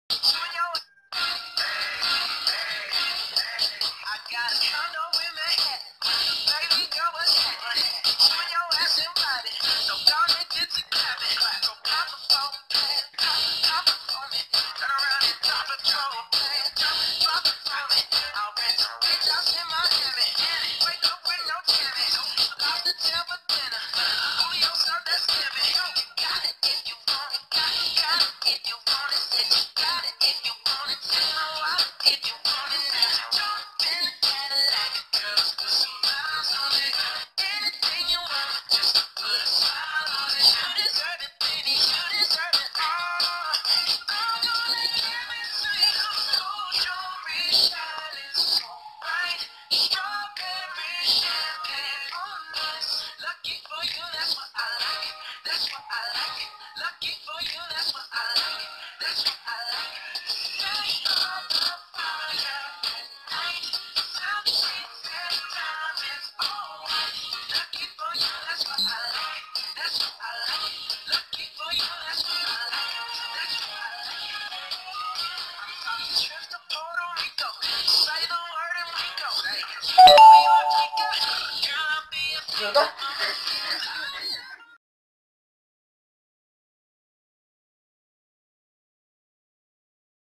got a condo in Manhattan. Baby girl, what's happening? Showing your ass invited. So come and get to clapping. So pop a phone, pop it for me. Turn around and drop it, drop it for me. I'll rent a big house in Miami. Wake up with no jammies. Stop the tail for dinner. Julio served that skipping. You got it if you want it. Got it if you want it. Said you got it if you want it. Tell my wife if you want it now. Jump in the Cadillac, girls, put some miles on it. Anything you want, just put a smile on it. You deserve it, baby. You deserve it all. I'm gonna give it to you. Gold jewelry, shining so bright. Strawberry champagne on us. Lucky for you, that's what I like. That's what I like. Lucky for you, that's what I like. That's what I like. Light up the fire at night. Some sheets and diamonds all white. Lucky for you, that's what I like. That's what I like. Lucky for you, that's what I like. That's what I like. Trip to Puerto Rico. Say the word and we go. Hey, we are Africa. Girl, I'll be a